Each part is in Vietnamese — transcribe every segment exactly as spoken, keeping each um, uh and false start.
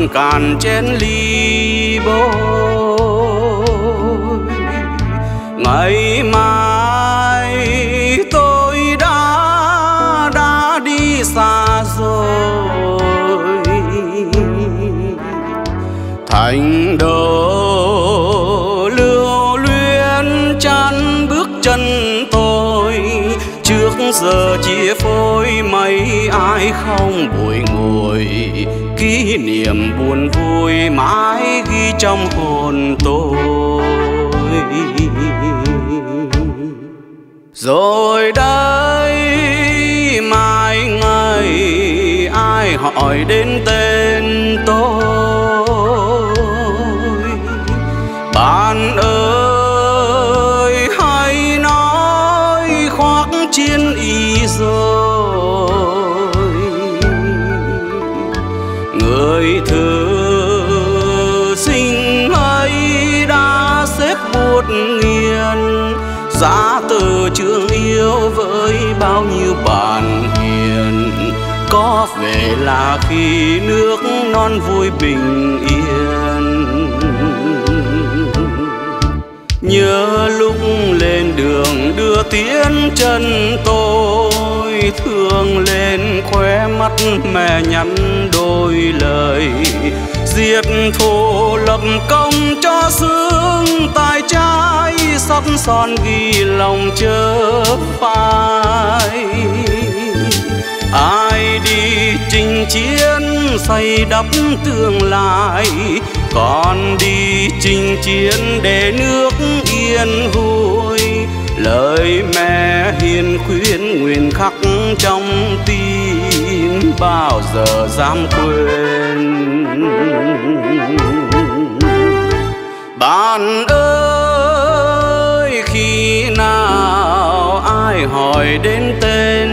cạn chén ly bôi. Ngày mai tôi đã đã đi xa rồi, thành đồ lưu luyến chán bước chân tôi. Trước giờ chia phôi mấy ai không bồi ngồi, kỷ niệm buồn vui mãi ghi trong hồn tôi. Rồi đây mai ngày ai hỏi đến tên tôi, bạn ơi hãy nói khoác chiến y rồi. Người thư sinh ấy đã xếp bút nghiền, giá từ trường yêu với bao nhiêu bạn hiền. Có về là khi nước non vui bình yên. Nhớ lúc lên đường đưa tiến chân tôi, thương lên khóe mắt mẹ nhắn đôi lời. Diệt thù lập công cho xương tài trai, sắt son ghi lòng chớ phai. Ai đi chinh chiến xây đắp tương lai, còn đi chinh chiến để nước yên vui. Lời mẹ hiền khuyên nguyện khắc trong tim, bao giờ dám quên. Bạn ơi khi nào ai hỏi đến tên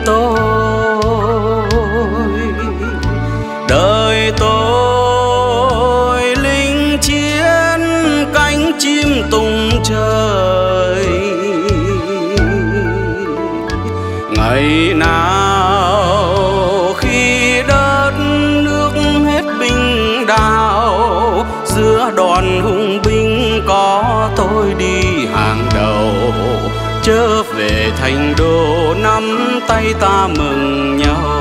tôi, đời tôi lính chiến cánh chim tung trời. Ngày nào khi đất nước hết binh đao, giữa đoàn hùng binh có tôi đi hàng đầu. Trở về thành đô nắm tay ta mừng nhau.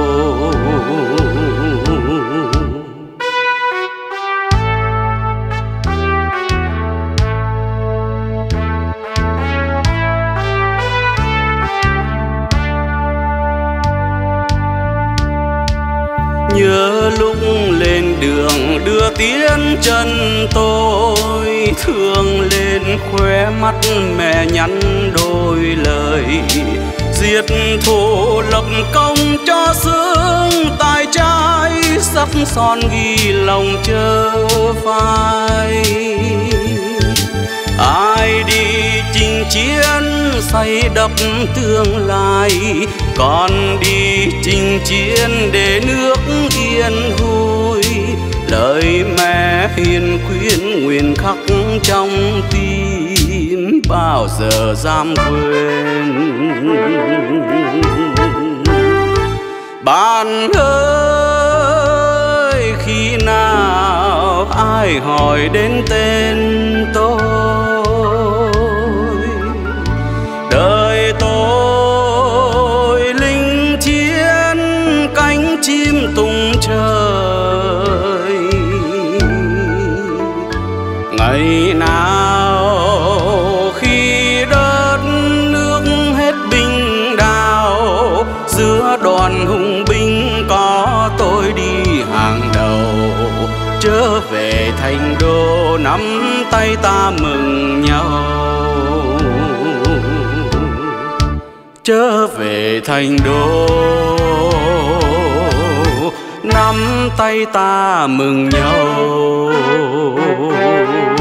Nhớ lúc lên đường đưa tiến chân tôi, thương lên khóe mắt mẹ nhắn đôi lời. Diệt thù lập công cho xương tài trai, sắt son ghi lòng chớ phai. Ai đi chinh chiến xây đắp tương lai, còn đi chinh chiến để nước yên vui. Lời mẹ hiền khuyên nguyện khắc trong tim, bao giờ dám quên. Bạn ơi khi nào ai hỏi đến tên tôi, đời tôi lính chiến cánh chim tung trời. Ngày nào khi đất nước hết binh đao, giữa đoàn hùng binh có tôi đi hàng đầu. Trở về thành đô nắm tay ta mừng nhau. Trở về thành đô nắm tay ta mừng nhau.